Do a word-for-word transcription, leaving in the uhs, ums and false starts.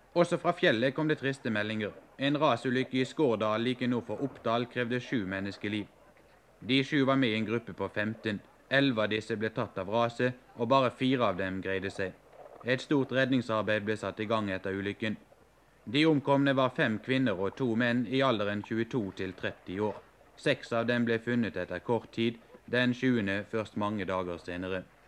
Også fra fjellet kom det triste meldinger. En rasulykke i Skårdal like nord for Oppdal krevde sju menneskeliv. De sju var med i en gruppe på femten. Elleve av disse ble tatt av raset, og bare fire av dem greide seg. Et stort redningsarbeid ble satt i gang etter ulykken. De omkomne var fem kvinner og to menn i alderen tjueto til tretti år. Seks av dem ble funnet etter kort tid, den sjuende først mange dager senere.